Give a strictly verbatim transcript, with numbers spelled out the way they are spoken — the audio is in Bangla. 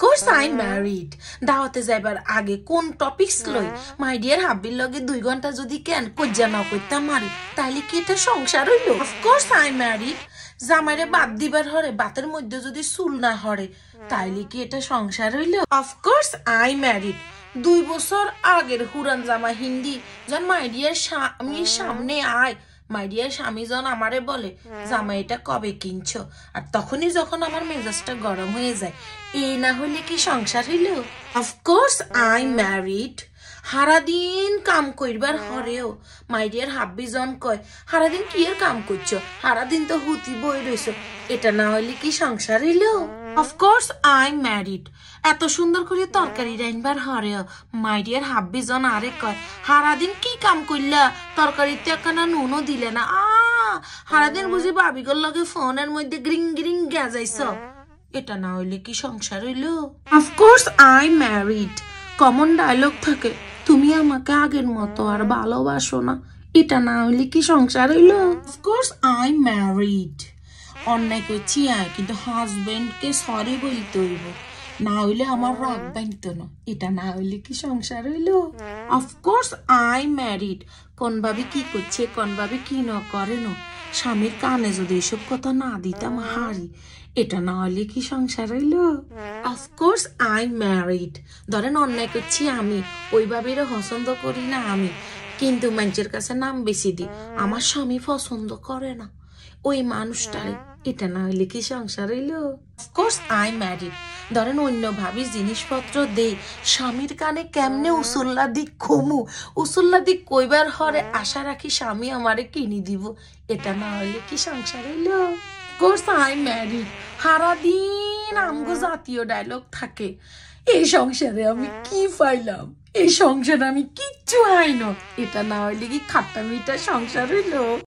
course I'm married. দাওয়াতে যাইবার আগে কোন টপিকস লই মাই ডিয়ার হাবির লগে দুই ঘন্টা যদি কেন কজ্জা না কইতা মারি তাইলে কি এটা সংসার হইল? Of course I'm married. জামাইরে বাদ দিবার হরে বাতের মধ্যে যদি চুল না হরে তাইলে কি এটা সংসার হইল? Of course I'm married. দুই বছর আগের হুরান জামা হিন্দি যখন মাই ডিয়ার স্বামীর সামনে আয় মাই ডিয়ার স্বামী যখন আমারে বলে জামা এটা কবে কিনছো, আর তখনই যখন আমার মেজাজটা গরম হয়ে যায়, এ না হলে কি সংসার হইল? Of course I married. সারাদিন কাম করবার হরেও মাই ডিয়ার হাব্বি জন কয় সারাদিন কি এর কাম করছো, সারাদিন তো হুতি বই রয়েছ, এটা না হলে কি সংসার হইল? Of course I married. এত সুন্দর করে তরকারি রাইনবার হরেও মাই ডিয়ার হাব্বি জন আরে কয় সারাদিন কি কাম করলা, তরকারিতে একখানা নুনও দিলে না, আ সারাদিন বুঝি বাবিগর লগে ফোনের মধ্যে গ্রিং গ্রিং গেজাইছ, এটা না হইলে কি সংসার হইল? Of course I married. Common dialogue থাকে তুমি আমাকে আগের মতো আর ভালোবাসো না, এটা না হইলে কি সংসার হইল? Of course I married. অন্যায় করছি আয় কিন্তু হাজবেন্ডকে সরি বলতে হইব, না হইলে আমার রাগ বাঁধতো না, এটা না হইলে কি সংসার হইল? Of course I married. কোন ভাবে কি করছে কোন ভাবে কি না করে না স্বামীর কানে যদি এসব কথা না দিতাম হারি, এটা না হলে কি সংসার হইল? Of course I married. ধরেন অন্যায় করছি আমি, ওইভাবে পছন্দ করি না আমি, কিন্তু মানুষের কাছে নাম বেশি দিই, আমার স্বামী পছন্দ করে না ওই মানুষটারে, এটা না হইলে কি সংসার হইল? Of course I married. ধরেন অন্য ভাবি জিনিসপত্র দেই, স্বামীর কানে কেমনে উসুল্লা দিক খমু, উসুল্লা দিক কইবার হরে আশা রাখি স্বামী আমারে কিনি দিব, এটা না হইলে কি সংসার হইল? Of course I married. সারাদিন আমগো জাতীয় ডায়লগ থাকে, এই সংসারে আমি কি পাইলাম, এই সংসারে আমি কিচ্ছু হাই না, এটা না হইলে কি খাট্টা মিঠা সংসার হইল?